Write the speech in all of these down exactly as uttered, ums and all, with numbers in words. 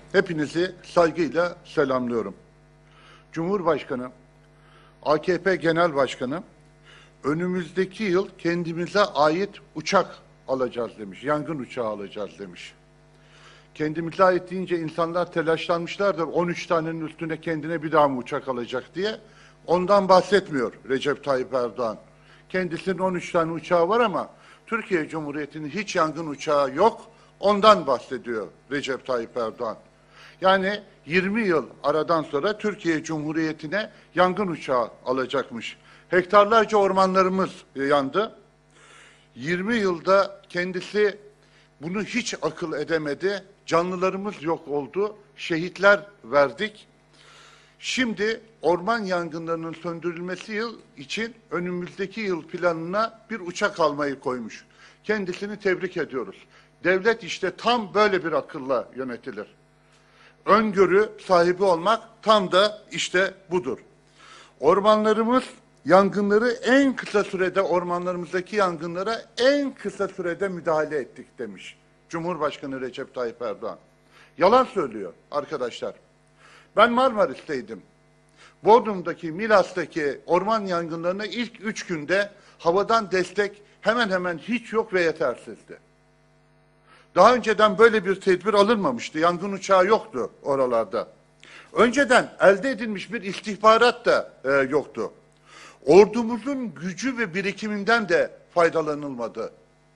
Hepinizi saygıyla selamlıyorum. Cumhurbaşkanı, A K P Genel Başkanı, önümüzdeki yıl kendimize ait uçak alacağız demiş, yangın uçağı alacağız demiş. Kendimize ait deyince insanlar telaşlanmışlardır, on üç tanenin üstüne kendine bir daha mı uçak alacak diye. Ondan bahsetmiyor Recep Tayyip Erdoğan. Kendisinin on üç tane uçağı var ama Türkiye Cumhuriyeti'nin hiç yangın uçağı yok, ondan bahsediyor Recep Tayyip Erdoğan. Yani yirmi yıl aradan sonra Türkiye Cumhuriyeti'ne yangın uçağı alacakmış. Hektarlarca ormanlarımız yandı. yirmi yılda kendisi bunu hiç akıl edemedi. Canlılarımız yok oldu. Şehitler verdik. Şimdi orman yangınlarının söndürülmesi yıl için önümüzdeki yıl planına bir uçak almayı koymuş. Kendisini tebrik ediyoruz. Devlet işte tam böyle bir akılla yönetilir. Öngörü sahibi olmak tam da işte budur. Ormanlarımız yangınları en kısa sürede, ormanlarımızdaki yangınlara en kısa sürede müdahale ettik demiş Cumhurbaşkanı Recep Tayyip Erdoğan. Yalan söylüyor arkadaşlar. Ben Marmaris'teydim. Bodrum'daki, Milas'taki orman yangınlarına ilk üç günde havadan destek hemen hemen hiç yok ve yetersizdi. Daha önceden böyle bir tedbir alınmamıştı. Yangın uçağı yoktu oralarda. Önceden elde edilmiş bir istihbarat da e, yoktu. Ordumuzun gücü ve birikiminden de faydalanılmadı.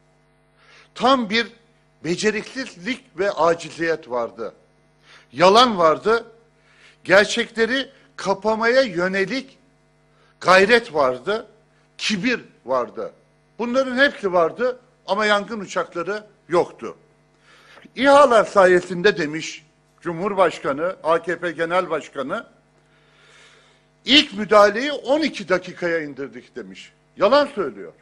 Tam bir beceriksizlik ve aciziyet vardı. Yalan vardı. Gerçekleri kapamaya yönelik gayret vardı. Kibir vardı. Bunların hepsi vardı ama yangın uçakları yoktu. İHA'lar sayesinde demiş Cumhurbaşkanı, A K P Genel Başkanı, ilk müdahaleyi on iki dakikaya indirdik demiş. Yalan söylüyor.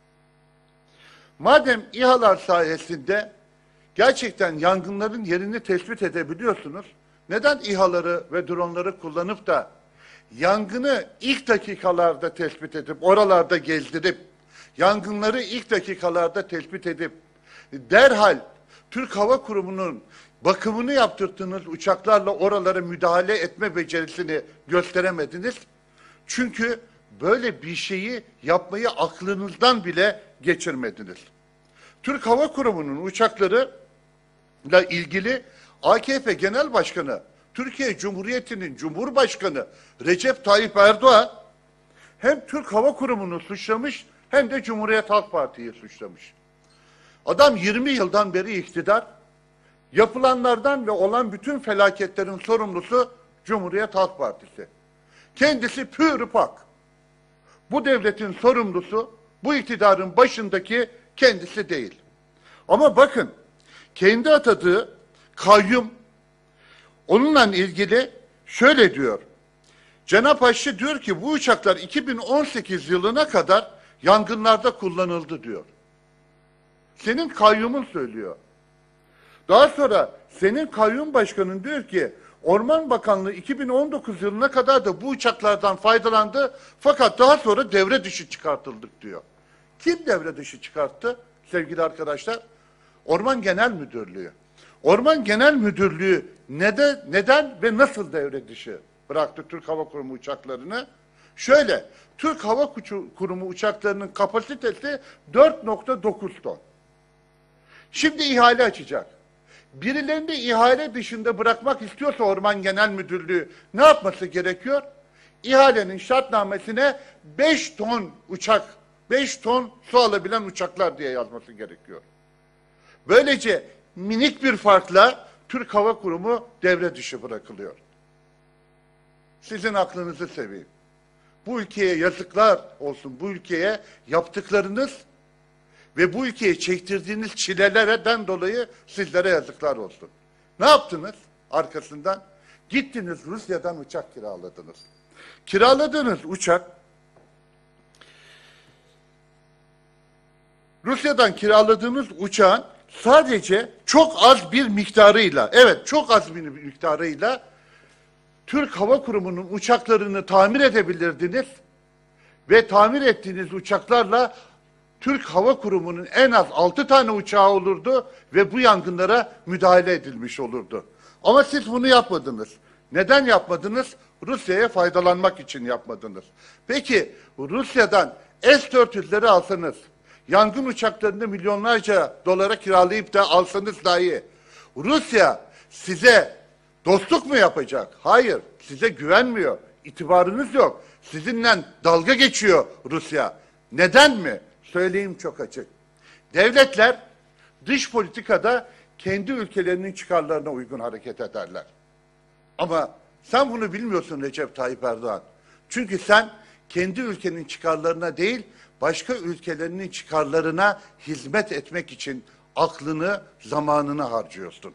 Madem İHA'lar sayesinde gerçekten yangınların yerini tespit edebiliyorsunuz, neden İHA'ları ve dronları kullanıp da yangını ilk dakikalarda tespit edip, oralarda gezdirip, yangınları ilk dakikalarda tespit edip, derhal Türk Hava Kurumu'nun bakımını yaptırdığınız uçaklarla oralara müdahale etme becerisini gösteremediniz? Çünkü böyle bir şeyi yapmayı aklınızdan bile geçirmediniz. Türk Hava Kurumu'nun uçaklarıyla ilgili A K P Genel Başkanı, Türkiye Cumhuriyeti'nin Cumhurbaşkanı Recep Tayyip Erdoğan hem Türk Hava Kurumu'nu suçlamış hem de Cumhuriyet Halk Parti'yi suçlamış. Adam yirmi yıldan beri iktidar, yapılanlardan ve olan bütün felaketlerin sorumlusu Cumhuriyet Halk Partisi. Kendisi pür pak. Bu devletin sorumlusu, bu iktidarın başındaki kendisi değil. Ama bakın, kendi atadığı kayyum, onunla ilgili şöyle diyor. Cenap Aşçı diyor ki bu uçaklar iki bin on sekiz yılına kadar yangınlarda kullanıldı diyor. Senin kayyumun söylüyor. Daha sonra senin kayyum başkanın diyor ki Orman Bakanlığı iki bin on dokuz yılına kadar da bu uçaklardan faydalandı fakat daha sonra devre dışı çıkartıldık diyor. Kim devre dışı çıkarttı sevgili arkadaşlar? Orman Genel Müdürlüğü. Orman Genel Müdürlüğü neden, neden ve nasıl devre dışı bıraktı Türk Hava Kurumu uçaklarını? Şöyle, Türk Hava Kurumu uçaklarının kapasitesi dört nokta dokuz ton. Şimdi ihale açacak. Birilerini ihale dışında bırakmak istiyorsa Orman Genel Müdürlüğü ne yapması gerekiyor? İhalenin şartnamesine beş ton uçak, beş ton su alabilen uçaklar diye yazması gerekiyor. Böylece minik bir farkla Türk Hava Kurumu devre dışı bırakılıyor. Sizin aklınızı seveyim. Bu ülkeye yazıklar olsun, bu ülkeye yaptıklarınız ve bu ülkeye çektirdiğiniz çilelerden dolayı sizlere yazıklar olsun. Ne yaptınız arkasından? Gittiniz Rusya'dan uçak kiraladınız. Kiraladığınız uçak, Rusya'dan kiraladığınız uçağın sadece çok az bir miktarıyla, evet çok az bir miktarıyla Türk Hava Kurumu'nun uçaklarını tamir edebilirdiniz ve tamir ettiğiniz uçaklarla Türk Hava Kurumu'nun en az altı tane uçağı olurdu ve bu yangınlara müdahale edilmiş olurdu. Ama siz bunu yapmadınız. Neden yapmadınız? Rusya'ya faydalanmak için yapmadınız. Peki Rusya'dan S dört yüzleri alsanız, yangın uçaklarını milyonlarca dolara kiralayıp da alsanız dahi Rusya size dostluk mu yapacak? Hayır, size güvenmiyor. İtibarınız yok. Sizinle dalga geçiyor Rusya. Neden mi? Söyleyeyim çok açık. Devletler dış politikada kendi ülkelerinin çıkarlarına uygun hareket ederler. Ama sen bunu bilmiyorsun Recep Tayyip Erdoğan. Çünkü sen kendi ülkenin çıkarlarına değil, başka ülkelerinin çıkarlarına hizmet etmek için aklını, zamanını harcıyorsun.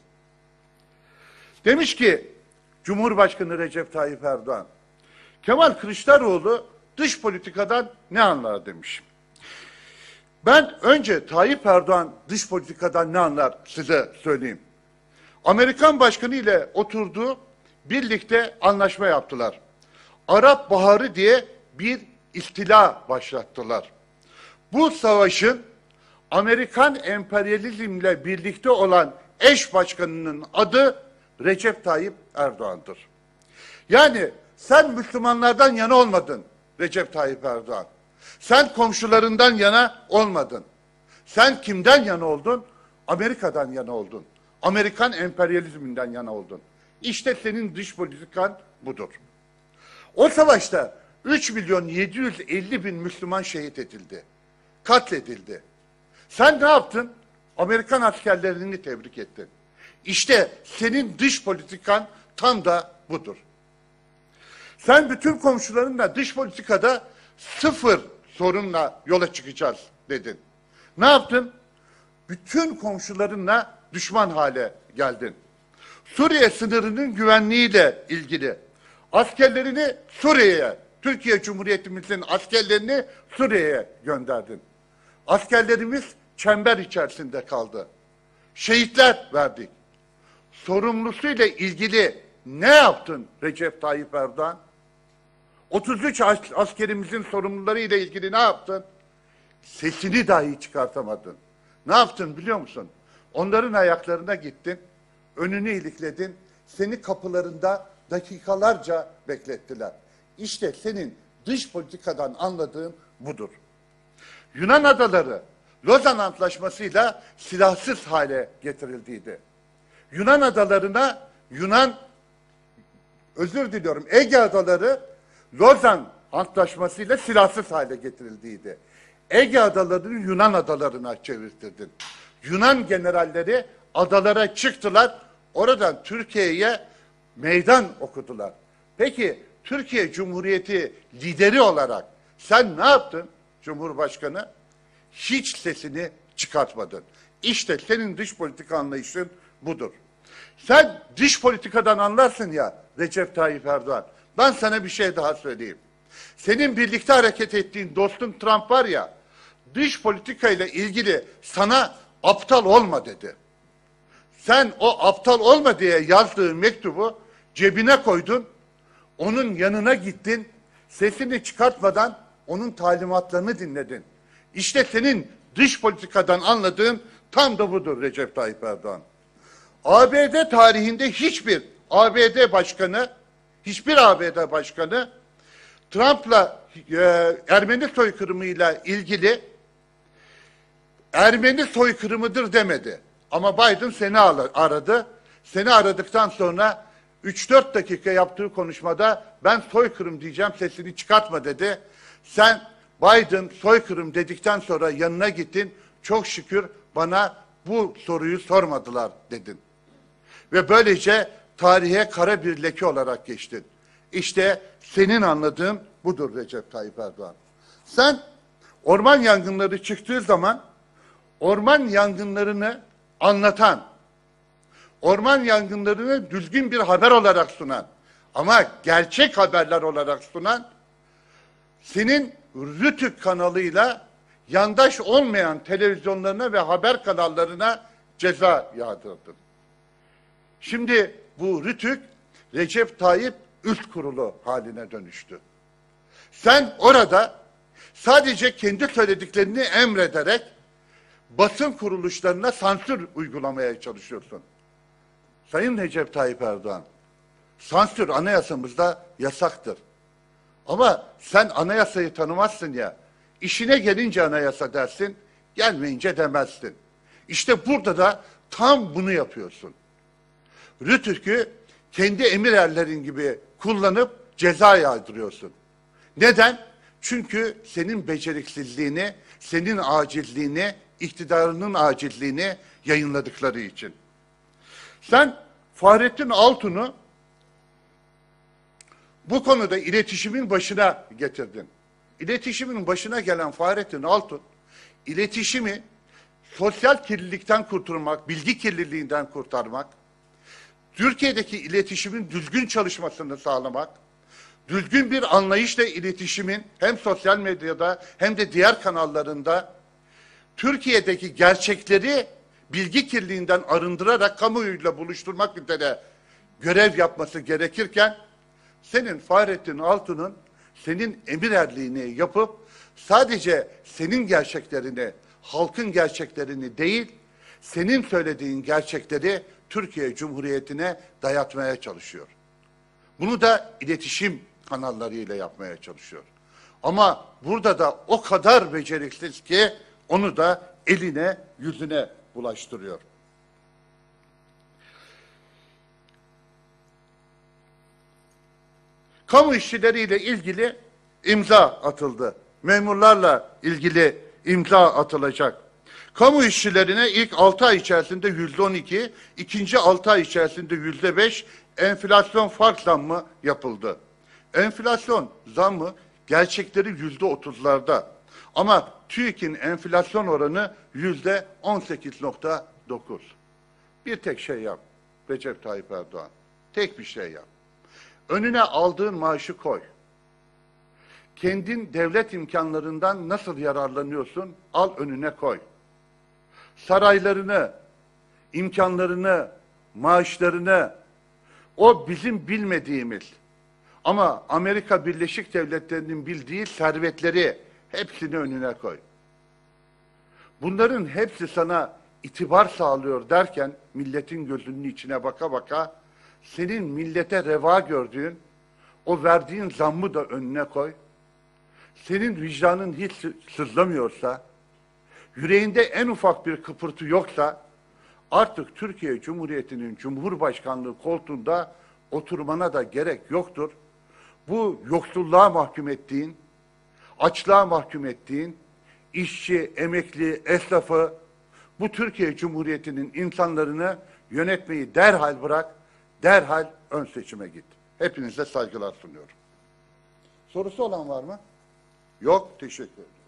Demiş ki Cumhurbaşkanı Recep Tayyip Erdoğan, Kemal Kılıçdaroğlu dış politikadan ne anlar demiş. Ben önce Tayyip Erdoğan dış politikadan ne anlar size söyleyeyim. Amerikan Başkanı ile oturdu, birlikte anlaşma yaptılar. Arap Baharı diye bir istila başlattılar. Bu savaşın Amerikan emperyalizmle birlikte olan eş başkanının adı Recep Tayyip Erdoğan'dır. Yani sen Müslümanlardan yana olmadın Recep Tayyip Erdoğan. Sen komşularından yana olmadın. Sen kimden yana oldun? Amerika'dan yana oldun. Amerikan emperyalizminden yana oldun. İşte senin dış politikan budur. O savaşta üç milyon yedi yüz elli bin Müslüman şehit edildi. Katledildi. Sen ne yaptın? Amerikan askerlerini tebrik ettin. İşte senin dış politikan tam da budur. Sen bütün komşularınla dış politikada sıfır sorunla yola çıkacağız dedin. Ne yaptın? Bütün komşularınla düşman hale geldin. Suriye sınırının güvenliğiyle ilgili askerlerini Suriye'ye, Türkiye Cumhuriyetimizin askerlerini Suriye'ye gönderdin. Askerlerimiz çember içerisinde kaldı. Şehitler verdik. Sorumlusuyla ilgili ne yaptın Recep Tayyip Erdoğan? otuz üç askerimizin sorumluları ile ilgili ne yaptın? Sesini dahi çıkartamadın. Ne yaptın biliyor musun? Onların ayaklarına gittin, önünü ilikledin, seni kapılarında dakikalarca beklettiler. İşte senin dış politikadan anladığın budur. Yunan adaları Lozan Antlaşması'yla silahsız hale getirildiydi. Yunan adalarına Yunan, özür diliyorum, Ege adaları Lozan Antlaşması'yla silahsız hale getirildiydi. Ege adalarını Yunan adalarına çevirtirdin. Yunan generalleri adalara çıktılar, oradan Türkiye'ye meydan okudular. Peki Türkiye Cumhuriyeti lideri olarak sen ne yaptın Cumhurbaşkanı? Hiç sesini çıkartmadın. İşte senin dış politika anlayışın budur. Sen dış politikadan anlarsın ya Recep Tayyip Erdoğan. Ben sana bir şey daha söyleyeyim. Senin birlikte hareket ettiğin dostun Trump var ya, dış politika ile ilgili sana aptal olma dedi. Sen o aptal olma diye yazdığı mektubu cebine koydun, onun yanına gittin, sesini çıkartmadan onun talimatlarını dinledin. İşte senin dış politikadan anladığın tam da budur Recep Tayyip Erdoğan. A B D tarihinde hiçbir A B D başkanı, hiçbir A B D başkanı Trump'la e, Ermeni soykırımıyla ilgili Ermeni soykırımıdır demedi. Ama Biden seni aradı. Seni aradıktan sonra üç dört dakika yaptığı konuşmada ben soykırım diyeceğim, sesini çıkartma dedi. Sen Biden soykırım dedikten sonra yanına gittin. Çok şükür bana bu soruyu sormadılar dedin. Ve böylece tarihe kara bir leke olarak geçtin. İşte senin anladığın budur Recep Tayyip Erdoğan. Sen orman yangınları çıktığı zaman orman yangınlarını anlatan, orman yangınlarını düzgün bir haber olarak sunan ama gerçek haberler olarak sunan senin Rütük kanalıyla yandaş olmayan televizyonlarına ve haber kanallarına ceza yağdırdın. Şimdi bu Rütük Recep Tayyip Üst Kurulu haline dönüştü. Sen orada sadece kendi söylediklerini emrederek basın kuruluşlarına sansür uygulamaya çalışıyorsun. Sayın Recep Tayyip Erdoğan, sansür anayasamızda yasaktır. Ama sen anayasayı tanımazsın ya, işine gelince anayasa dersin, gelmeyince demezsin. İşte burada da tam bunu yapıyorsun. Rütük'ü kendi emir erlerin gibi kullanıp ceza yağdırıyorsun. Neden? Çünkü senin beceriksizliğini, senin acizliğini, iktidarının acizliğini yayınladıkları için. Sen Fahrettin Altun'u bu konuda iletişimin başına getirdin. İletişimin başına gelen Fahrettin Altun, iletişimi sosyal kirlilikten kurtulmak, bilgi kirliliğinden kurtarmak, Türkiye'deki iletişimin düzgün çalışmasını sağlamak, düzgün bir anlayışla iletişimin hem sosyal medyada hem de diğer kanallarında Türkiye'deki gerçekleri bilgi kirliliğinden arındırarak kamuoyuyla buluşturmak üzere görev yapması gerekirken, senin Fahrettin Altun'un senin emir erliğini yapıp sadece senin gerçeklerini, halkın gerçeklerini değil, senin söylediğin gerçekleri Türkiye Cumhuriyeti'ne dayatmaya çalışıyor. Bunu da iletişim kanallarıyla yapmaya çalışıyor. Ama burada da o kadar beceriksiz ki onu da eline, yüzüne bulaştırıyor. Kamu işçileriyle ilgili imza atıldı. Memurlarla ilgili imza atılacak. Kamu işçilerine ilk altı ay içerisinde yüzde on iki, ikinci altı ay içerisinde yüzde beş enflasyon fark zammı yapıldı. Enflasyon zammı gerçekleri yüzde otuzlarda. Ama TÜİK'in enflasyon oranı yüzde on sekiz nokta dokuz. Bir tek şey yap Recep Tayyip Erdoğan. Tek bir şey yap. Önüne aldığın maaşı koy. Kendin devlet imkanlarından nasıl yararlanıyorsun? Al önüne koy. Saraylarını, imkanlarını, maaşlarını, o bizim bilmediğimiz ama Amerika Birleşik Devletleri'nin bildiği servetleri hepsini önüne koy. Bunların hepsi sana itibar sağlıyor derken milletin gözünün içine baka baka senin millete reva gördüğün o verdiğin zammı da önüne koy. Senin vicdanın hiç sızlamıyorsa, yüreğinde en ufak bir kıpırtı yoksa artık Türkiye Cumhuriyeti'nin Cumhurbaşkanlığı koltuğunda oturmana da gerek yoktur. Bu yoksulluğa mahkum ettiğin, açlığa mahkum ettiğin işçi, emekli, esnafı, bu Türkiye Cumhuriyeti'nin insanlarını yönetmeyi derhal bırak, derhal ön seçime git. Hepinize saygılar sunuyorum. Sorusu olan var mı? Yok, teşekkür ederim.